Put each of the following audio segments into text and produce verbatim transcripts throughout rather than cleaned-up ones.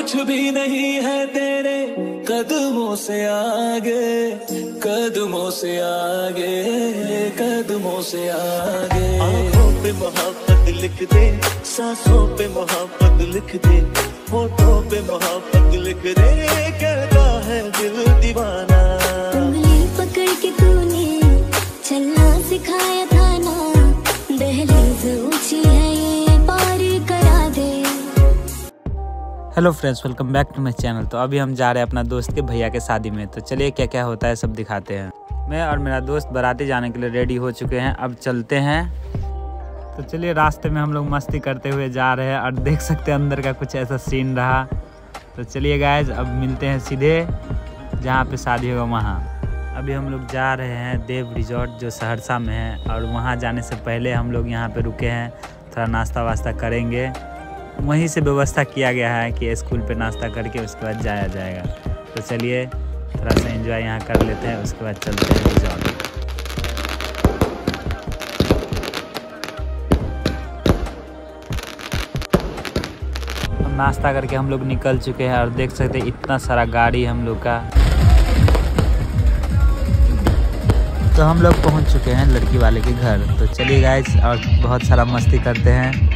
कुछ भी नहीं है तेरे कदमों से आगे, कदमों से आगे, कदमों से आगे। आँखों पे मोहब्बत लिख दे, सांसों पे मोहब्बत लिख दे, होठों पे मोहब्बत लिख दे, कहता है दिल दीवाना। उंगली पकड़ के तूने चलना सिखाया था ना, दहलीज ऊंची है ये पार करा दे। Hello friends, welcome back to my channel. तो अभी हम जा रहे हैं अपना दोस्त के भैया के शादी में। तो चलिए क्या क्या होता है सब दिखाते हैं। मैं और मेरा दोस्त बाराती जाने के लिए रेडी हो चुके हैं, अब चलते हैं। तो चलिए, रास्ते में हम लोग मस्ती करते हुए जा रहे हैं और देख सकते हैं अंदर का कुछ ऐसा सीन रहा। तो चलिए गाइज, अब मिलते हैं सीधे जहाँ पे शादी होगा वहाँ। अभी हम लोग जा रहे हैं देव रिजॉर्ट जो सहरसा में है, और वहाँ जाने से पहले हम लोग यहाँ पे रुके हैं, थोड़ा नाश्ता वास्ता करेंगे। वहीं से व्यवस्था किया गया है कि स्कूल पे नाश्ता करके उसके बाद जाया जाएगा। तो चलिए थोड़ा सा एंजॉय यहाँ कर लेते हैं, उसके बाद चलते हैं रिजॉर्ट। नाश्ता करके हम लोग निकल चुके हैं और देख सकते हैं इतना सारा गाड़ी हम लोग का। तो हम लोग पहुंच चुके हैं लड़की वाले के घर। तो चलिए गाइस, और बहुत सारा मस्ती करते हैं।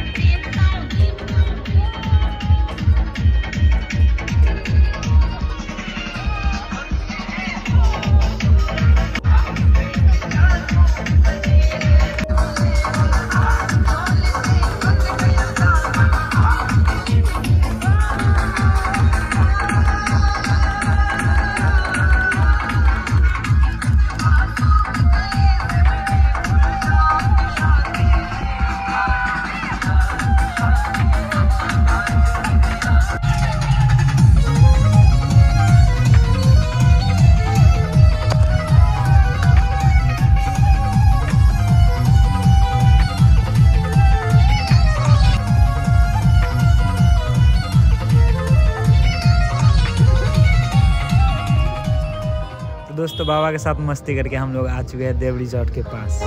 दोस्तों, बाबा के साथ मस्ती करके हम लोग आ चुके हैं देव रिजॉर्ट के पास।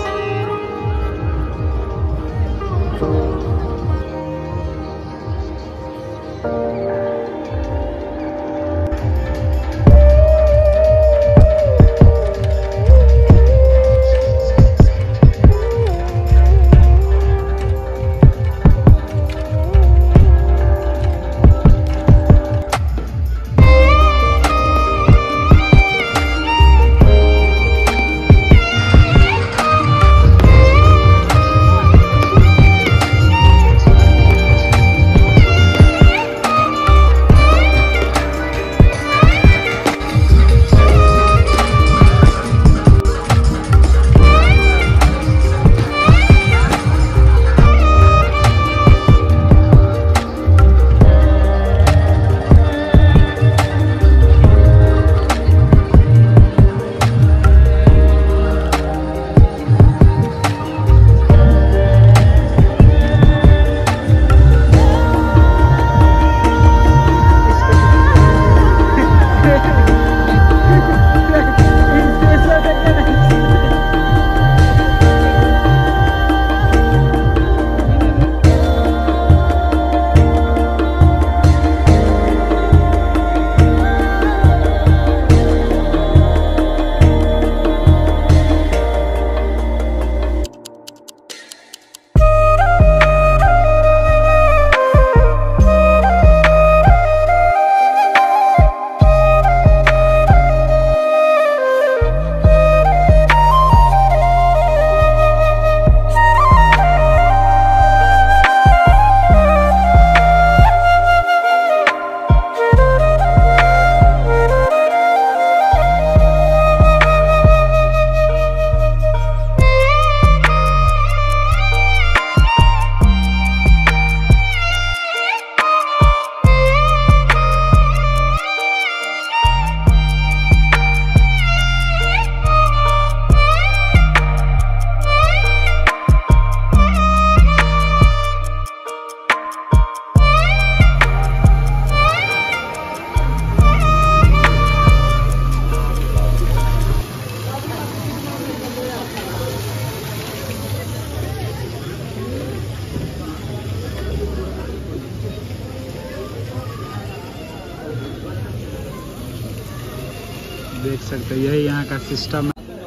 देख सकते हो यही यहाँ का सिस्टम है।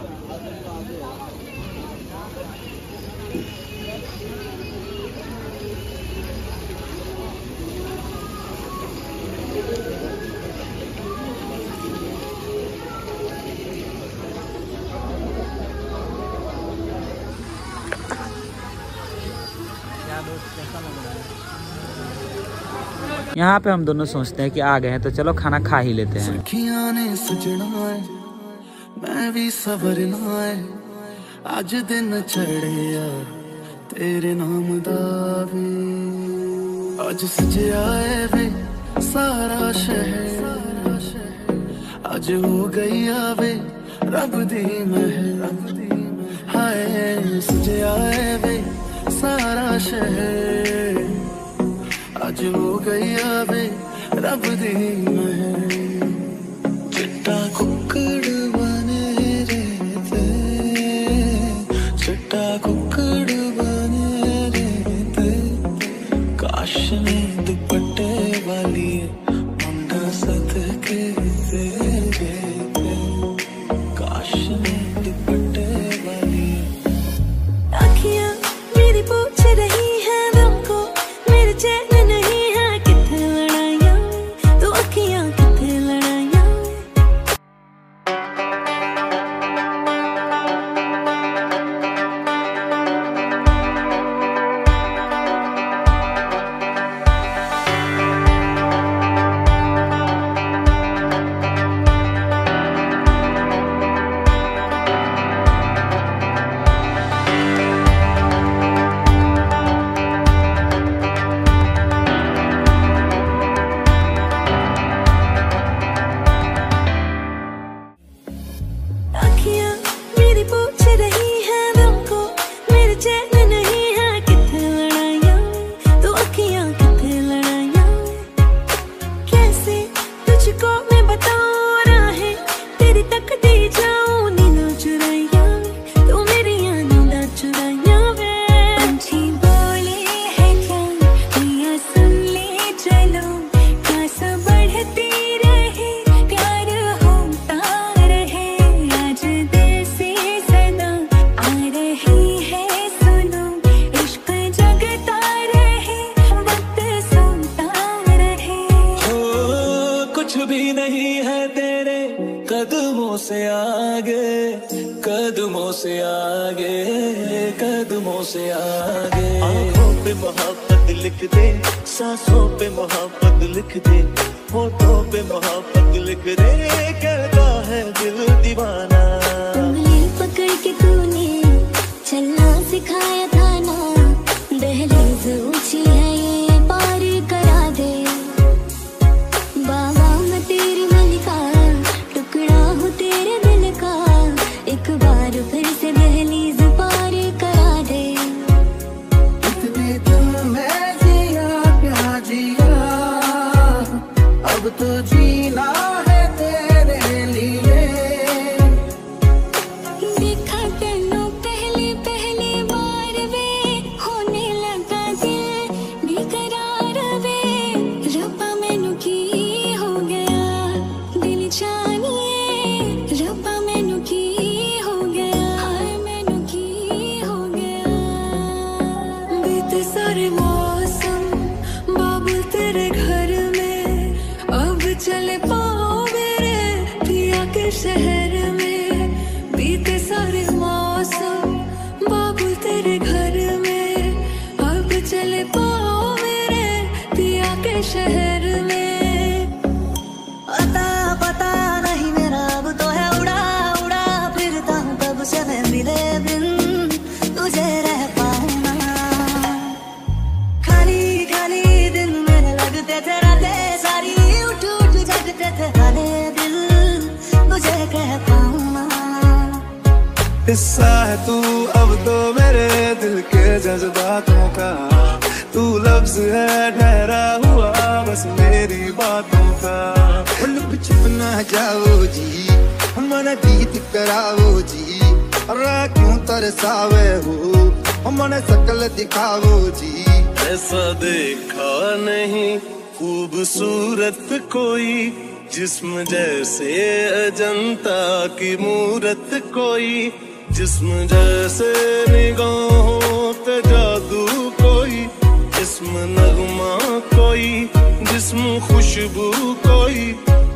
यहाँ पे हम दोनों सोचते हैं कि आ गए हैं तो चलो खाना खा ही लेते हैं। सखियां ने सजना है मैं भी सवरना है आज दिन चढ़े यार तेरे नाम दा वे आज सजया है वे सारा शहर आज हो गई आवे रब दी महर हाय सजया है वे सारा शहर आज हो गई आवे रब दी महर चिट्टा कुक्कड़ बने रहते चिट्टा कुक्कड़ बने रहते काश ने दुपट्टे वाली मुंडा सदके तेरे काश ने दुपट्टे वाली आँखियाँ मेरी पूछ रही है हमको मेरे चैन कदमों से आगे कदमों से आगे कदमों से आगे आँखों पे मोहब्बत लिख दे सांसों पे मोहब्बत लिख दे होठों पे मोहब्बत लिख दे कहता है दिल दीवाना उंगली पकड़ के तूने चलना सिखाया था ना दहलीज ऊंची है ये पार करा दे बाबा मैं तेरी मलिका टुकड़ा हूँ तेरे दिल का एक बार फिर से दहलीज पार करा दे इतने दिल में जिया प्यार जिया अब तो जीना है तेरे लिए देखा तेनू पहले पहले बार वे होने लगा दिल बेकरार वे रब्बा मैनू की हो गया दिल जानिए रब्बा मैनू की हो गया हाय मैनू की हो गया बीते सारे मौसम बाबुल तेरे घर में अब चले पाओ मेरे पिया के शहर में बीते सारे मौसम बाबुल तेरे घर में अब चले पाओ मेरे पिया के शहर में अता पता नहीं मेरा अब तो है उड़ा उड़ा फिरता हूँ कब से मैं मिले बिन तुझे रह पाऊँ ना खाली खाली दिन मेरे लगते थे रातें सारी उठ उठ जगते थे हाले दिल तुझे कह पाऊँ ना हिस्सा है तू अब तो मेरे दिल के जज्बातों का तू लफ्ज है ठहरा हुआ बस मेरी बातों का लुक छुप ना जाओ जी मन गीत कराओ जी अरे क्यों तरसावे हो मन शकल दिखाओ जी ऐसा देखा नहीं खूबसूरत कोई जिस्म जैसे अजंता की मूरत कोई, जिस्म जैसे निगाहों पे जादू कोई, जिस्म नगमा कोई, जिस्म खुशबू कोई।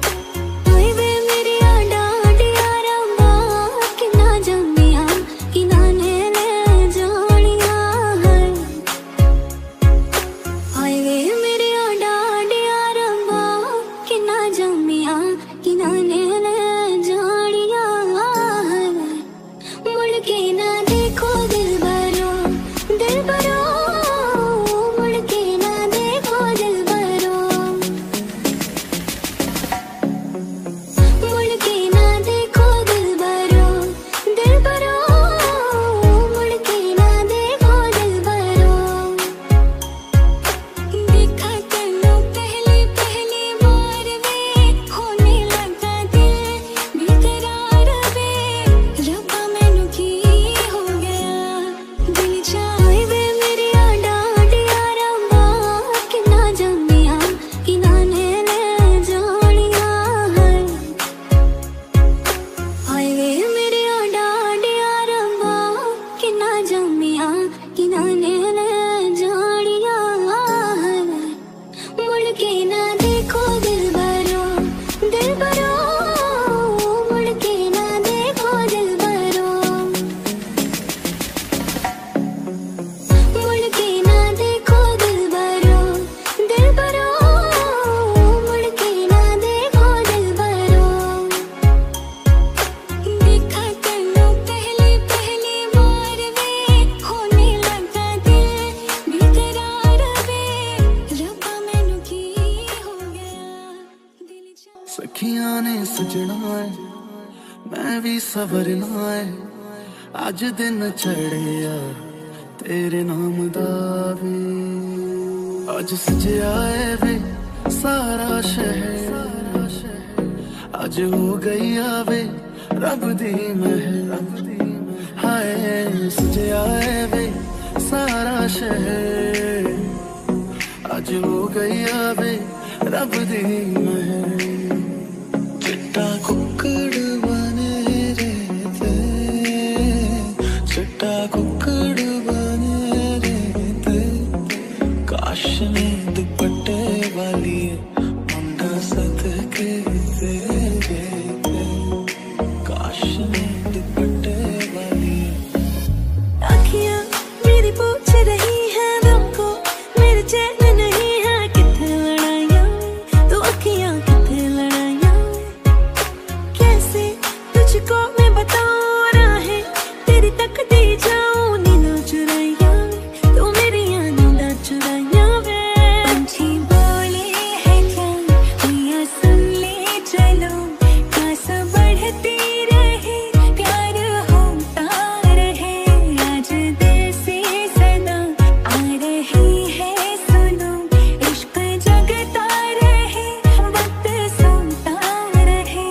सखियां ने सजना है मैं भी सवरना है, अज दिन चढ़िया तेरे नाम दा वे, अज सजया है वे सारा शहर, अज हो गई आवे रब दी महर, हाय सजया है वे सारा शहर, अज हो गई आवे रब दी महर। चिट्टा कुक्कड़ बने रहते, चिट्टा कुक्कड़ बने रहते, काश में दुपट्टे वाली मुंडा सदके तेरे, काश में दुपट्टे वाली। आँखियाँ मेरी पूछ रही है हमको, मेरे चैन नहीं है कितने लड़ाइयाँ, तो आँखियाँ कितने लड़ाइयाँ, कैसे तुझको मैं बताऊँ राहें तेरी तक दी जाऊँ नींद चुराइयाँ, तो मेरी नींद चुराइयाँ वे। पंछी बोले है क्या भैया सुन ले चलो, खास बढ़ती रहे प्यार होता रहे, आज दिल से सदा आ रही है सुनो, इश्क जगता रहे वक्त सुनता रहे।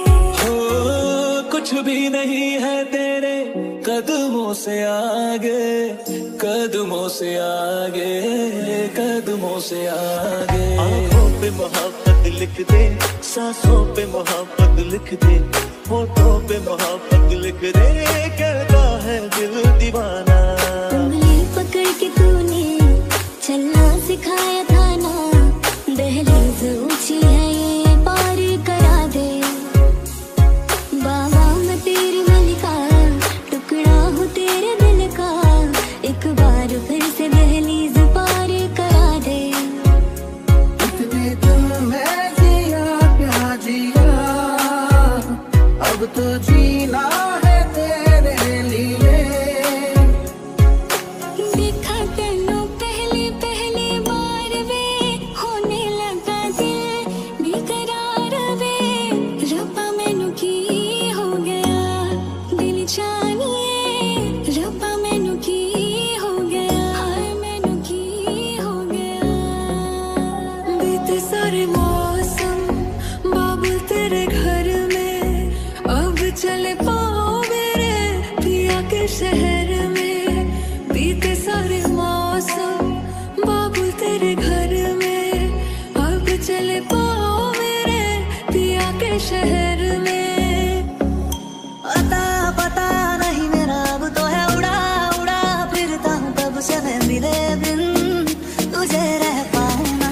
हो कुछ भी नहीं है तेरे कदमों से आगे, कदमों से आगे, कदमों से आगे। आँखों पे मोहब्बत लिख दे, सांसों पे मोहब्बत लिख दे, होठों पे मोहब्बत लिख दे, कहता है दिल दीवाना। उंगली पकड़ के तूने चलना सिखाया था ना, दहलीज ऊंची है ये पार करा दे, बाबा मैं तेरी मलिका, टुकड़ा हूँ तेरे दिल का, एक बार फिर से दहलीज पार करा दे। इतने दिल में जिया क्या जिया, अब तो जीना है तेरे लिए। देखा तेनों पहली पहली बार वे, होने लगा दिल बेकरार वे, रब्बा मैनू की हो गया दिल जानिए, रब्बा मैनू की हो गया, हाय मैनू की हो गया। बीते सारे मौसम बाबुल तेरे घर में, अब चले पाओ मेरे पिया के शहर में, बीते सारे मौसम बाबुल तेरे घर में, अब चले पाओ मेरे पिया के शहर में। अता पता नहीं मेरा अब तो है उड़ा उड़ा फिरता हूँ कब से मैं मिले बिन तुझे रह पाऊँ ना।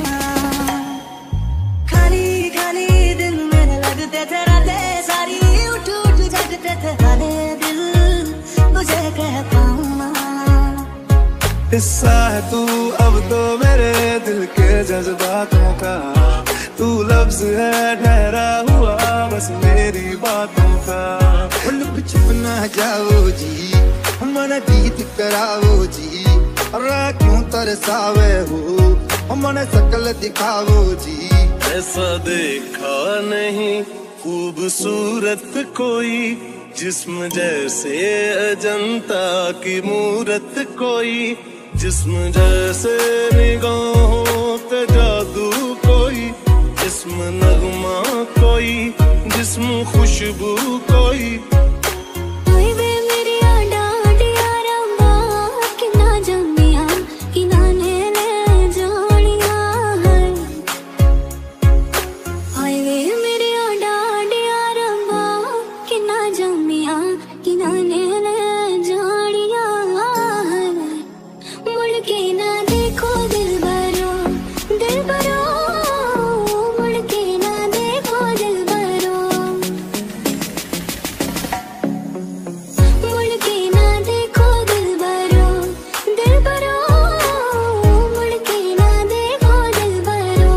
खाली खाली दिन मेरे लगते थे रातें सारी उठ उठ जगते थे हाले दिल तुझे कह पाऊँ ना। हिस्सा है तू अब तो मेरे दिल के जज्बातों का, तू लफ्ज है ठहरा हुआ बस मेरी बातों का। लुक छुप ना जाओ जी मन गीत कराओ जी, रा क्यों तरसावे हो मन शकल दिखाओ जी। ऐसा देखा नहीं खूबसूरत कोई, जिस्म जैसे अजंता की मूरत कोई, जिस्म जैसे निगाहों पे जादू कोई, जिस्म नगमा कोई, जिस्म खुशबू कोई। ओए वे मेरी आडा आडिया रंबा कि ना जमिया कि ना नेले जानिया है। ओए वे मेरी आडा आडिया रंबा कि ना जमिया कि ना नेले जानिया है। मुड़ के ना देखो दिल भरो दिल भरो, मुड़ के ना देखो दिल भरो, मुड़ के ना देखो दिल भरो दिल भरो, मुड़ के ना देखो दिल भरो।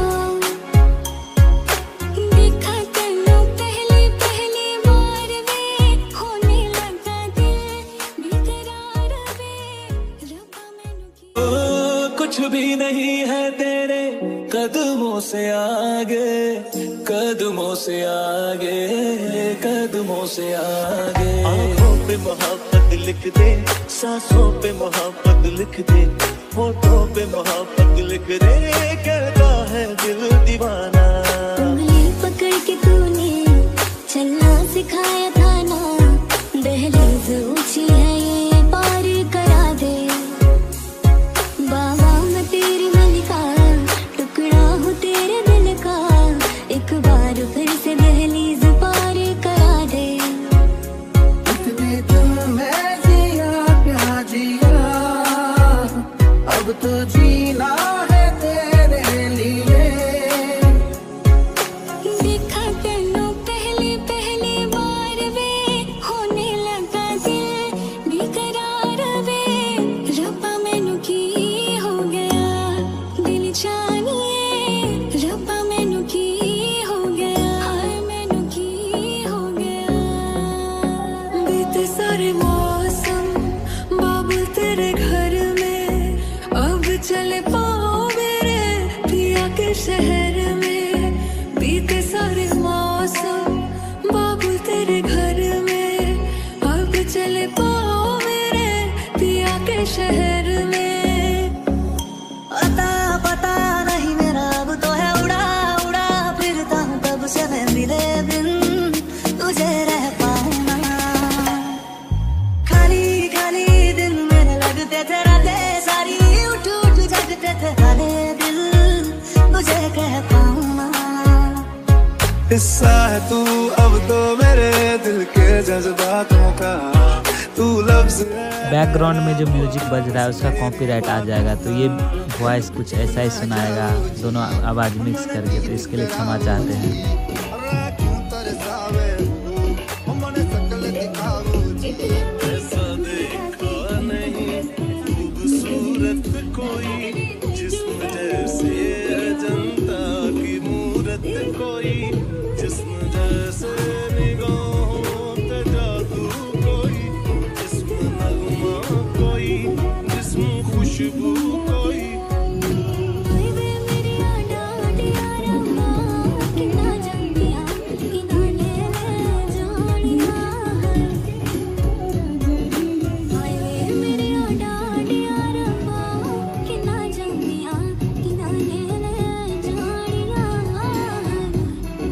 देखा तेनू पहली पहली बार वे होने लगा दिल बेकरार वे रब्बा मैनू की। ओ, कुछ भी नहीं है तेरे कदमों से आगे, कदमों से आगे, कदमों से आगे। आँखों पे मोहब्बत लिख दे, सांसों पे मोहब्बत लिख दे, होठों पे मोहब्बत लिख दे, कहता है दिल दीवाना। उंगली पकड़ के तूने चलना सिखाया था ना, दहलीज ऊंची है ये पार करा दे। बाबा मैं तेरी मलिका, टुकड़ा हूँ तेरे दिल का, एक बार फिर से दहलीज पार करा दे। इतने दिल में जिया प्यार जिया, अब तो जीना है तेरे लिए। देखा तेनू पहली पहली बार वे होने लगा दिल बेकरार वे रब्बा मैनू की हो गया दिल जानिए रब्बा मैनू की हो गया हाय मैनू की हो गया। बीते सारे मौसम बाबुल तेरे घर में, अब चले पाओ मेरे पिया के शहर में। बीते सारे मौसम बाबुल तेरे घर में, अब चले पाओ मेरे पिया के शहर में। अता पता नहीं मेरा अब तो है उड़ा उड़ा फिरता हूँ कब से मैं मिले बिन तुझे रह पाऊँ ना। खाली खाली दिन मेरे लगते थे रातें सारी उठ उठ जगते थे हाले दिल तुझे कह पाऊँ ना। हिस्सा है तू अब तो मेरे दिल के जज्बातों का, तू लफ्ज है। बैकग्राउंड में जो म्यूजिक बज रहा है उसका कॉपीराइट आ जाएगा, तो ये वॉइस कुछ ऐसा ही सुनाएगा, दोनों आवाज़ मिक्स करके, तो इसके लिए क्षमा चाहते हैं। रा क्यों तरसावे हो मन शकल दिखाओ जी। ऐसा देखा नहीं खूबसूरत कोई, जिस्म जैसे अजंता की मूरत कोई, जिस्म जैसे निगाहों पे जादू कोई, जिस्म नगमा कोई, जिस्म खुशबू कोई। ओए वे मेरी आडा आडिया रंबा कि ना जमिया कि ना नेले जानिया है। ओए वे मेरी आडा आडिया रंबा कि ना जमिया कि ना नेले जानिया है।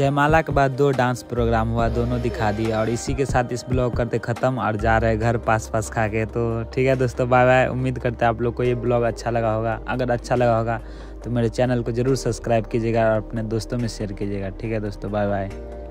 जयमाला के बाद दो डांस प्रोग्राम हुआ, दोनों दिखा दिए और इसी के साथ इस ब्लॉग करते ख़त्म और जा रहे घर पास पास खा के। तो ठीक है दोस्तों, बाय बाय। उम्मीद करते हैं आप लोग को ये ब्लॉग अच्छा लगा होगा। अगर अच्छा लगा होगा तो मेरे चैनल को ज़रूर सब्सक्राइब कीजिएगा और अपने दोस्तों में शेयर कीजिएगा। ठीक है दोस्तों, बाय बाय।